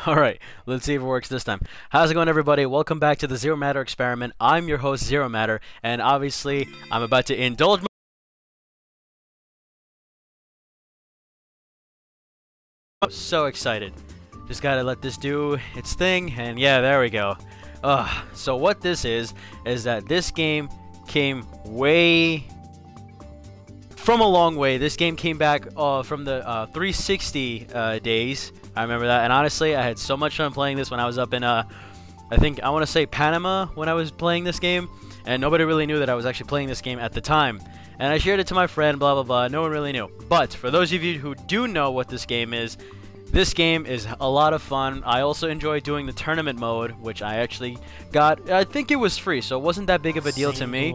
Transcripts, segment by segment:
Alright, let's see if it works this time. How's it going, everybody? Welcome back to the Zero Matter Experiment. I'm your host, Zero Matter, and obviously, I'm about to indulge I'm so excited. Just gotta let this do its thing, and yeah, there we go. So what this is that this game came from a long way. This game came back from the 360 days. I remember that, and honestly, I had so much fun playing this when I was up in, I want to say Panama when I was playing this game, and nobody really knew that I was actually playing this game at the time. And I shared it to my friend, blah, blah, blah. No one really knew. But for those of you who do know what this game is a lot of fun. I also enjoy doing the tournament mode, which I actually got. I think it was free, so it wasn't that big of a deal to me.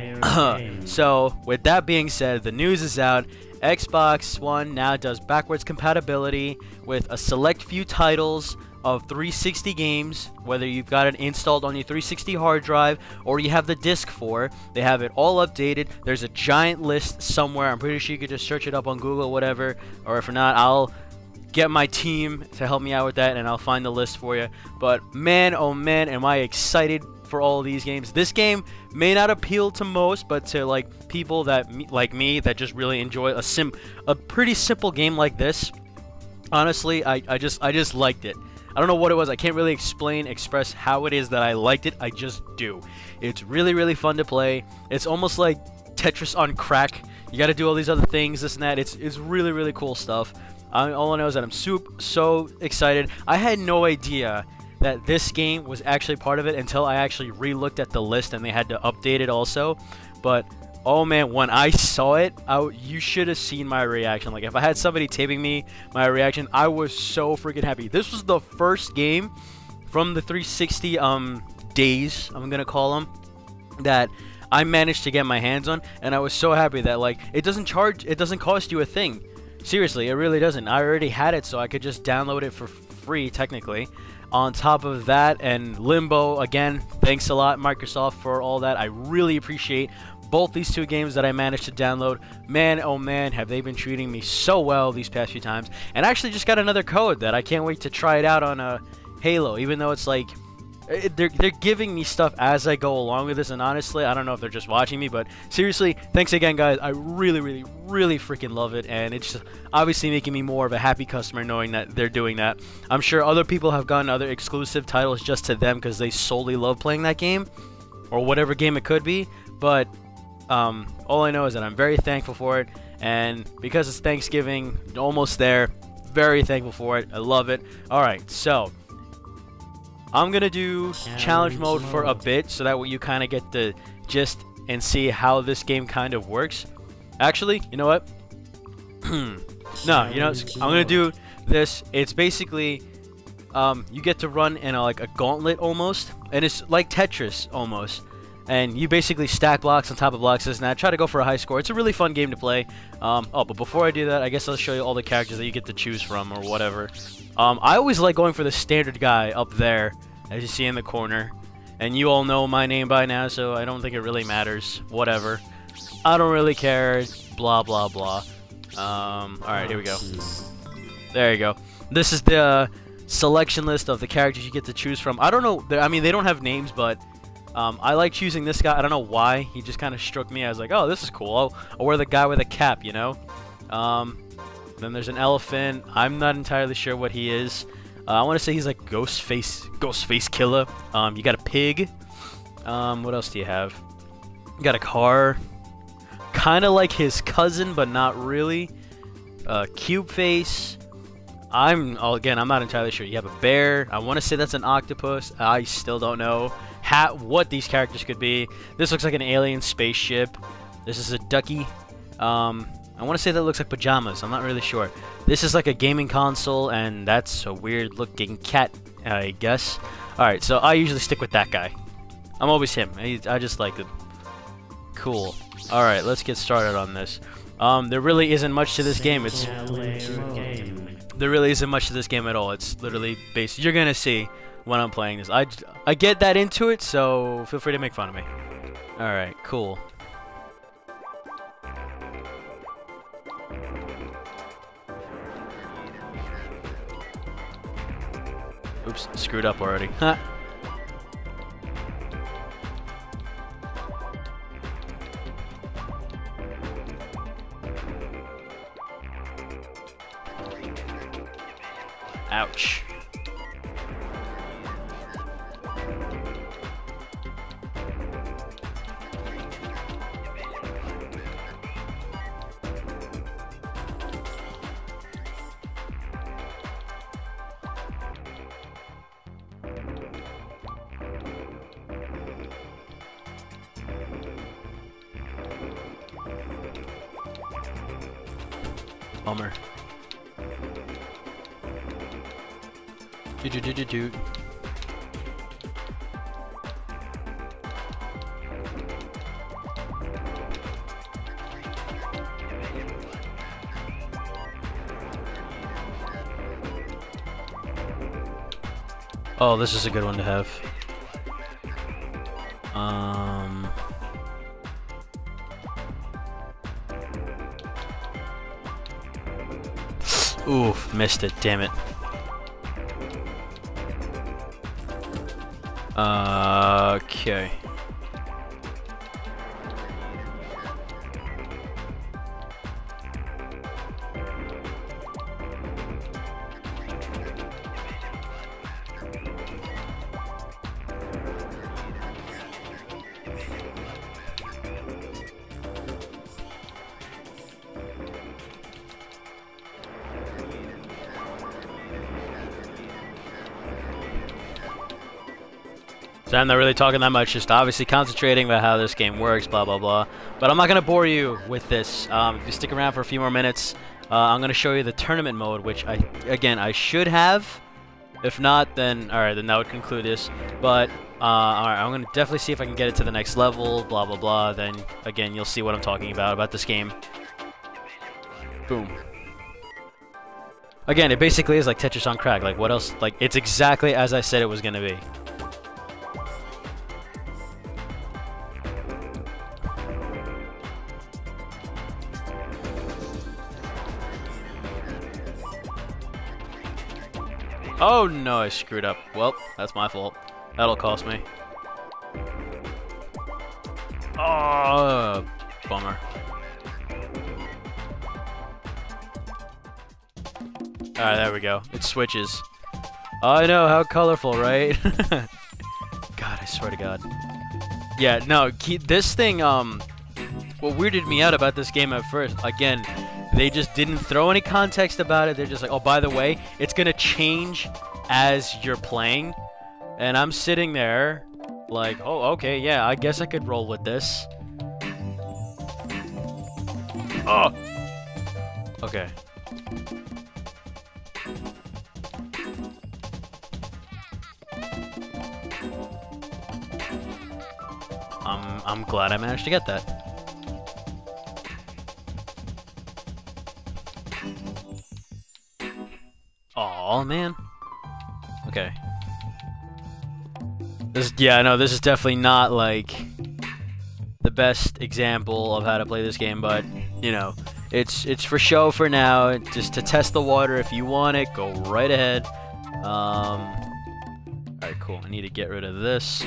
So, with that being said, the news is out. Xbox One now does backwards compatibility with a select few titles of 360 games, whether you've got it installed on your 360 hard drive or you have the disc for. They have it all updated. There's a giant list somewhere. I'm pretty sure you could just search it up on Google, whatever, or if not, I'll get my team to help me out with that and I'll find the list for you. But man, oh man, am I excited for all of these games. This game may not appeal to most, but to like people that like me that just really enjoy a pretty simple game like this. Honestly, I just liked it. I don't know what it was. I can't really express how it is that I liked it. I just do. It's really, really fun to play. It's almost like Tetris on crack. You got to do all these other things, this and that. It's really, really cool stuff. All I know is that I'm so excited. I had no idea that this game was actually part of it until I actually re-looked at the list and they had to update it also. But oh man, when I saw it, you should have seen my reaction. Like if I had somebody taping me my reaction, I was so freaking happy. This was the first game from the 360 days, I'm gonna call them, that I managed to get my hands on, and I was so happy that like it doesn't cost you a thing. Seriously, it really doesn't. I already had it, so I could just download it for free technically. On top of that, and Limbo, again, thanks a lot Microsoft for all that. I really appreciate both these two games that I managed to download. Man, oh man, have they been treating me so well these past few times. And I actually just got another code that I can't wait to try it out on Halo, even though it's like they're giving me stuff as I go along with this, and honestly, I don't know if they're just watching me, but seriously, thanks again, guys. I really, really, really freaking love it, and it's just obviously making me more of a happy customer knowing that they're doing that. I'm sure other people have gotten other exclusive titles just to them because they solely love playing that game, or whatever game it could be, but all I know is that I'm very thankful for it, and because it's Thanksgiving, almost there, very thankful for it. I love it. Alright, so I'm gonna do challenge mode for a bit so that way you kind of get the gist and see how this game kind of works. Actually, you know what? No, you know, I'm gonna do this. It's basically you get to run in like a gauntlet almost, and it's like Tetris almost. And you basically stack blocks on top of blocks, and I try to go for a high score. It's a really fun game to play. Oh, but before I do that, I guess I'll show you all the characters that you get to choose from or whatever. I always like going for the standard guy up there, as you see in the corner. And you all know my name by now, so I don't think it really matters. Whatever. I don't really care. Blah, blah, blah. Alright, here we go. There you go. This is the selection list of the characters you get to choose from. I don't know. I mean, they don't have names, but I like choosing this guy. I don't know why. He just kind of struck me. I was like, oh, this is cool. I'll wear the guy with a cap, you know? Then there's an elephant. I'm not entirely sure what he is. I want to say he's like Ghostface Killer. You got a pig. What else do you have? You got a car. Kind of like his cousin, but not really. Cube Face. I'm not entirely sure. You have a bear. I want to say that's an octopus. I still don't know what these characters could be. This looks like an alien spaceship. This is a ducky. I want to say that looks like pajamas. I'm not really sure. This is like a gaming console, and that's a weird looking cat, I guess. Alright, so I usually stick with that guy. I'm always him. I just like it. Cool. Alright, let's get started on this. There really isn't much to this game. There really isn't much to this game at all. It's literally based. You're gonna see when I'm playing this. I get that into it, so feel free to make fun of me. Alright, cool. Oops, screwed up already. Huh. Ouch. Bummer. Do. Oh, this is a good one to have. Oof, missed it, damn it. Okay. So I'm not really talking that much, just obviously concentrating about how this game works, blah, blah, blah. But I'm not going to bore you with this. If you stick around for a few more minutes, I'm going to show you the tournament mode, which, I should have. If not, then, alright, then that would conclude this. But, alright, I'm going to definitely see if I can get it to the next level, blah, blah, blah. Then, again, you'll see what I'm talking about this game. Boom. Again, it basically is like Tetris on crack. Like, what else? Like, it's exactly as I said it was going to be. Oh no, I screwed up. Well, that's my fault. That'll cost me. Oh, bummer. Alright, there we go. It switches. I know, how colorful, right? God, I swear to God. Yeah, no, this thing, what weirded me out about this game at first, again, they just didn't throw any context about it. They're just like, oh, by the way, it's going to change as you're playing. And I'm sitting there like, oh, okay, yeah, I guess I could roll with this. Oh! Okay. I'm glad I managed to get that. Aw, man. Okay. Yeah, no, this is definitely not, like, the best example of how to play this game, but, you know, it's for show for now, just to test the water. If you want it, go right ahead. Alright, cool. I need to get rid of this.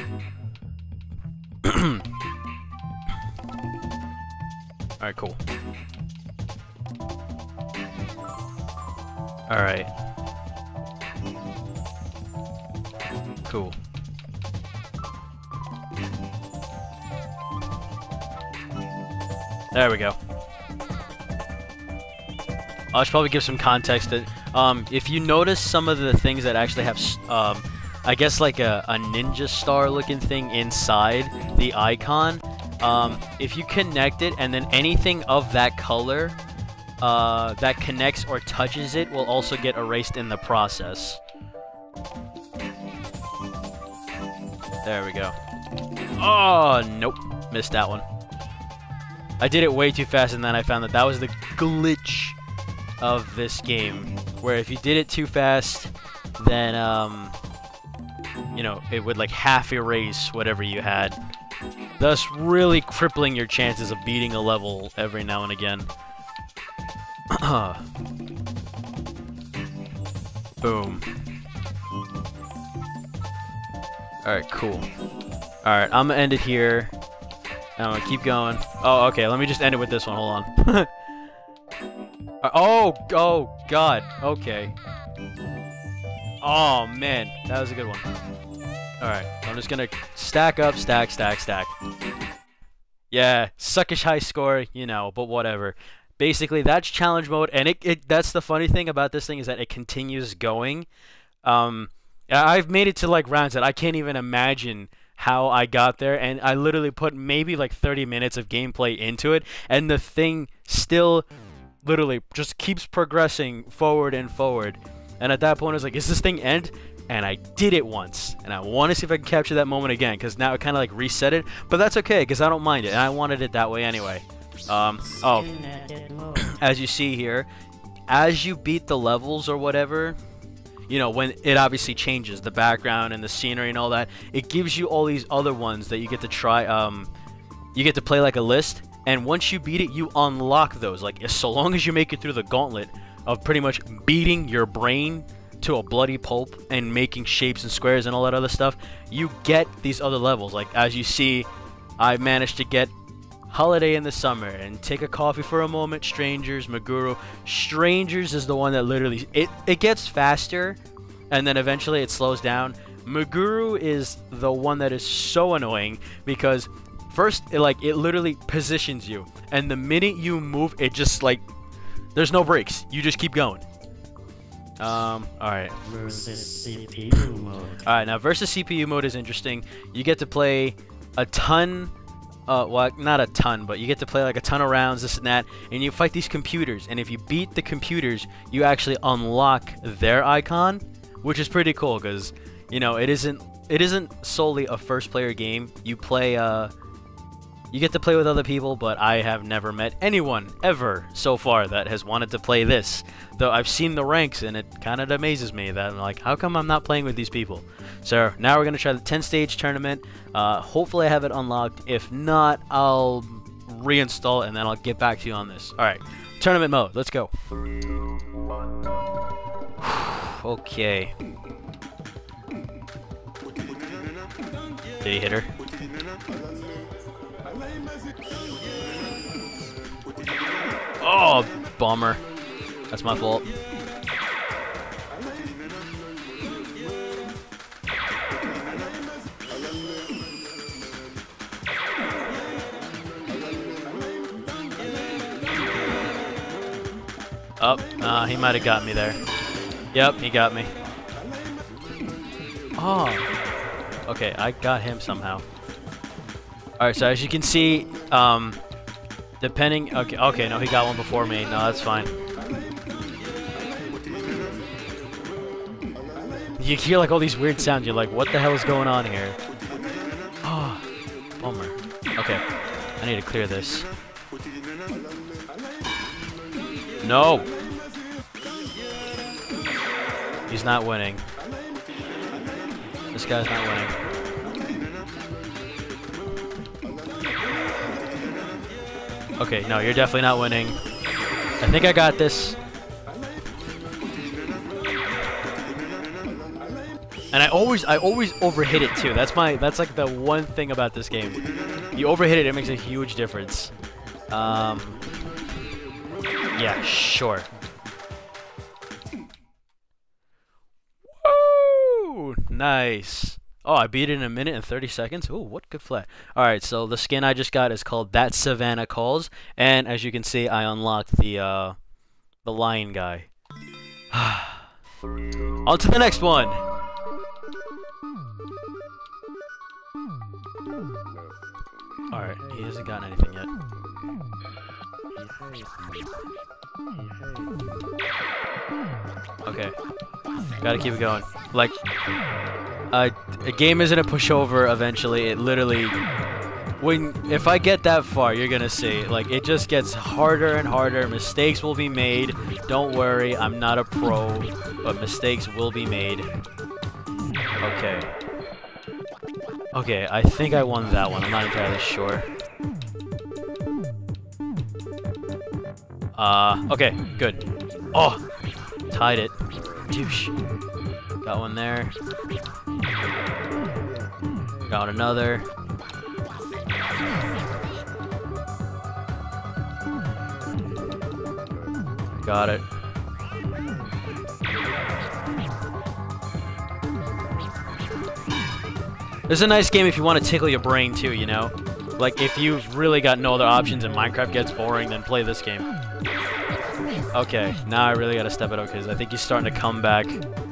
Alright, cool. Alright. Cool. There we go. I should probably give some context that, if you notice some of the things that actually have, I guess like a ninja star looking thing inside the icon, if you connect it and then anything of that color that connects or touches it will also get erased in the process. There we go. Oh, nope. Missed that one. I did it way too fast, and then I found that that was the glitch of this game, where if you did it too fast, then, you know, it would, like, half erase whatever you had, thus really crippling your chances of beating a level every now and again. Boom. Alright, cool. Alright, I'm gonna end it here. I'm gonna keep going. Oh, okay, let me just end it with this one. Hold on. Oh, God. Okay. Oh, man. That was a good one. Alright, I'm just gonna stack up, stack. Yeah, suckish high score, you know, but whatever. Basically, that's challenge mode, and that's the funny thing about this thing is that it continues going. I've made it to, like, rounds that I can't even imagine how I got there, and I literally put maybe, like, 30 minutes of gameplay into it, and the thing still literally just keeps progressing forward and forward. And at that point, I was like, is this thing end? And I did it once, and I want to see if I can capture that moment again, because now it kind of like reset it, but that's okay, because I don't mind it, and I wanted it that way anyway. As you see here, as you beat the levels or whatever, you know, when it obviously changes the background and the scenery and all that, it gives you all these other ones that you get to try. You get to play like a list, and once you beat it, you unlock those. Like, so long as you make it through the gauntlet of pretty much beating your brain to a bloody pulp and making shapes and squares and all that other stuff, you get these other levels. Like, as you see, I managed to get Holiday in the Summer and Take a Coffee for a Moment, Strangers, Meguro. Strangers is the one that literally it gets faster and then eventually it slows down. Meguro is the one that is so annoying because first it literally positions you, and the minute you move, it just like there's no brakes. You just keep going. Alright. Versus CPU mode. Alright, now versus CPU mode is interesting. You get to play a ton, well, not a ton, but you get to play like a ton of rounds, this and that, and you fight these computers, and if you beat the computers, you actually unlock their icon, which is pretty cool, because, you know, it isn't solely a first-player game. You play, you get to play with other people, but I have never met anyone ever so far that has wanted to play this. Though I've seen the ranks, and it kind of amazes me that I'm like, how come I'm not playing with these people? So now we're going to try the 10-stage tournament. Hopefully I have it unlocked. If not, I'll reinstall it, and then I'll get back to you on this. Alright, tournament mode. Let's go. Okay. Did he hit her? Oh, bummer. That's my fault. Oh, he might have got me there. Yep, he got me. Oh. Okay, I got him somehow. Alright, so as you can see, depending... Okay, no, he got one before me. No, that's fine. You hear like all these weird sounds. You're like, what the hell is going on here? Oh, bummer. Okay, I need to clear this. No! He's not winning. This guy's not winning. Okay, no, you're definitely not winning. I think I got this. And I always overhit it too. That's like the one thing about this game. You overhit it, it makes a huge difference. Yeah, sure. Woo! Nice. Oh, I beat it in 1 minute and 30 seconds. Ooh, what good flat. Alright, so the skin I just got is called That Savannah Calls. And as you can see, I unlocked the lion guy. On to the next one! Alright, he hasn't gotten anything yet. Okay. Gotta keep it going. Like, a game isn't a pushover eventually. It literally... If I get that far, you're gonna see. Like, it just gets harder and harder. Mistakes will be made. Don't worry, I'm not a pro. But mistakes will be made. Okay. Okay, I think I won that one. I'm not entirely sure. Okay, good. Oh! Tied it. douche. Got one there. Got another. Got it. This is a nice game if you want to tickle your brain too, you know? Like, if you've really got no other options and Minecraft gets boring, then play this game. Okay, now I really gotta step it up because I think he's starting to come back.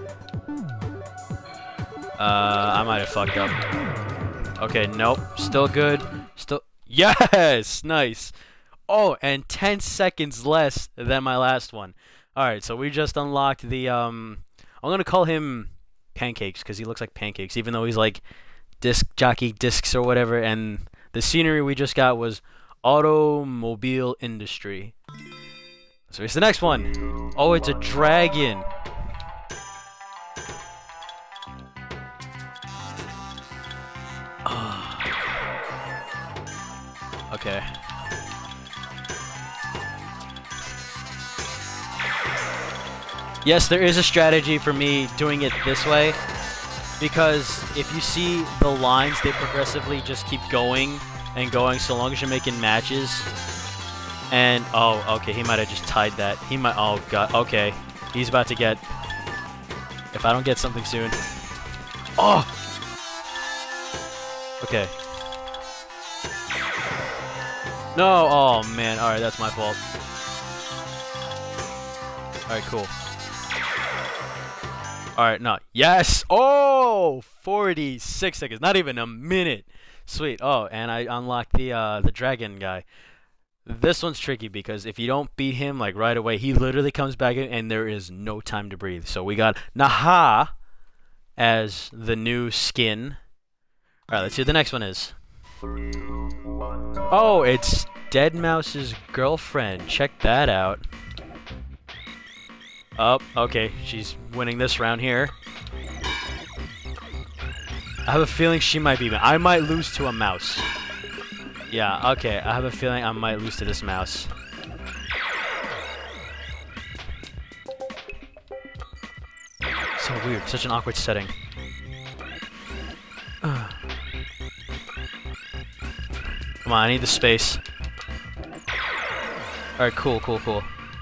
I might have fucked up. Okay, nope. Still good. Still. Yes! Nice! Oh, and 10 seconds less than my last one. Alright, so we just unlocked the, I'm gonna call him Pancakes because he looks like pancakes, even though he's like disc jockey discs or whatever, and the scenery we just got was automobile industry. So here's the next one. Oh, it's a dragon. Okay. Yes, there is a strategy for me doing it this way, because if you see the lines, they progressively just keep going and going so long as you're making matches. And, oh, okay, he might have just tied that. He might, oh god, okay. He's about to get, if I don't get something soon. Oh! Okay. No, oh man, alright, that's my fault. Alright, cool. Alright, no. Yes! Oh! 46 seconds. Not even a minute. Sweet. Oh, and I unlocked the dragon guy. This one's tricky because if you don't beat him like right away, he literally comes back in and there is no time to breathe. So we got Naha as the new skin. Alright, let's see what the next one is. Oh, it's Deadmau5's girlfriend. Check that out. Oh, okay, she's winning this round here. I have a feeling she might be. I might lose to a mouse. Yeah, okay, I have a feeling I might lose to this mouse. So weird, such an awkward setting. Come on, I need the space. Alright, cool, cool, cool.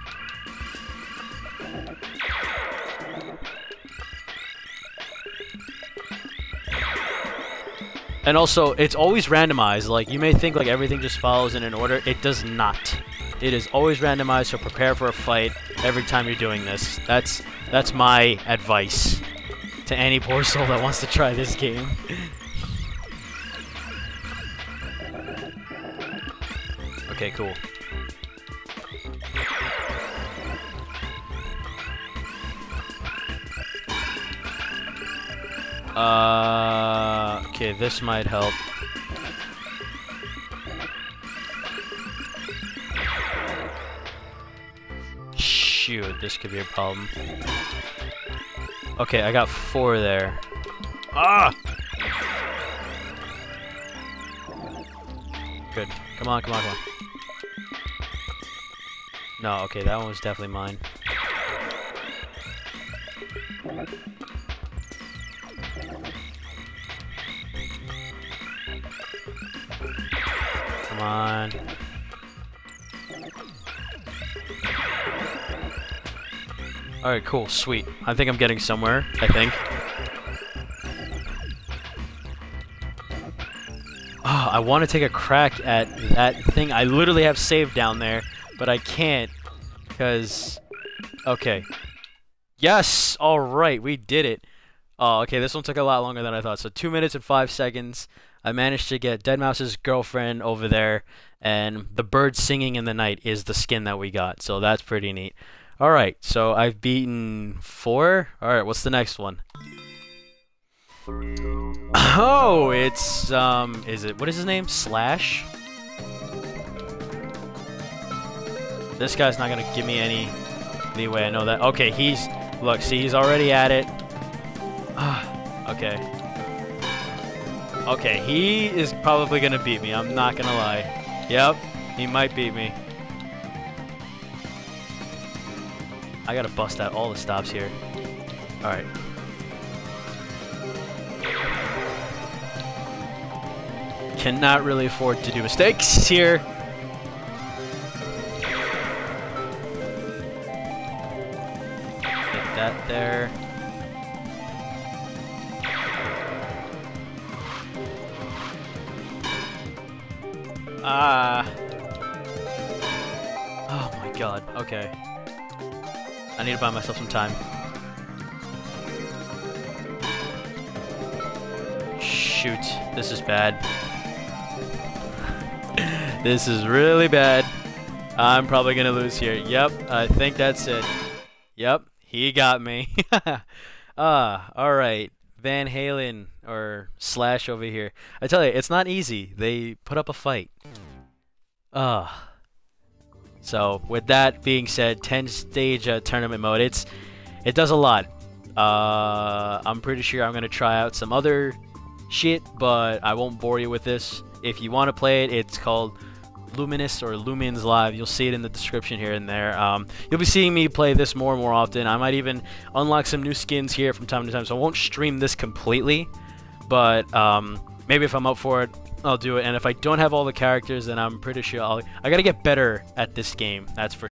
And also, it's always randomized. Like, you may think like everything just follows in an order. It does not. It is always randomized, so prepare for a fight every time you're doing this. That's my advice to any poor soul that wants to try this game. Okay, cool. Okay, this might help. Shoot, this could be a problem. Okay, I got 4 there. Ah! Good. Come on, come on, come on. No, okay, that one was definitely mine. Come on. Alright, cool, sweet. I think I'm getting somewhere, I think. Oh, I want to take a crack at that thing I literally have saved down there, but I can't, because... Okay. Yes! Alright, we did it. Oh, okay, this one took a lot longer than I thought. So 2 minutes and 5 seconds. I managed to get Deadmau5's girlfriend over there, and the bird singing in the night is the skin that we got. So that's pretty neat. Alright, so I've beaten 4. Alright, what's the next one? Oh, it's, what is his name? Slash? This guy's not gonna give me any leeway, I know that. Okay, look, see, he's already at it. Okay. Okay, he is probably gonna beat me, I'm not gonna lie. Yep, he might beat me. I gotta bust out all the stops here. Alright. Cannot really afford to do mistakes here. Get that there. Ah. Oh my god. Okay. I need to buy myself some time. Shoot. This is bad. This is really bad. I'm probably gonna lose here. Yep, I think that's it. Yep, he got me. Alright. Van Halen, or Slash over here. I tell you, it's not easy. They put up a fight. So, with that being said, 10-stage tournament mode, it does a lot. I'm pretty sure I'm gonna try out some other shit, but I won't bore you with this. If you want to play it, it's called Luminous or Lumens Live. You'll see it in the description here and there. You'll be seeing me play this more and more often. I might even unlock some new skins here from time to time, so I won't stream this completely, but maybe if I'm up for it, I'll do it. And if I don't have all the characters, then I'm pretty sure I gotta get better at this game. That's for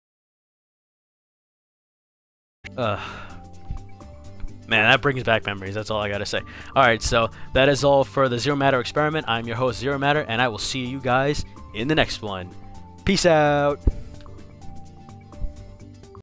man, that brings back memories. That's all I gotta say. Alright, so that is all for the Zero Matter experiment. I'm your host, Zero Matter, and I will see you guys in the next one. Peace out!